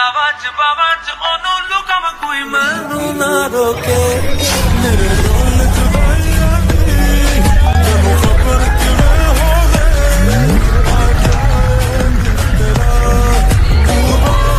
ਬਾਵਾਂ ਚ ਉਹਨੂੰ ਲੁਕਾਵਾਂ ਕੋਈ ਮੈਨੂੰ ਨਾ ਰੋਕੇ ਮੇਰੇ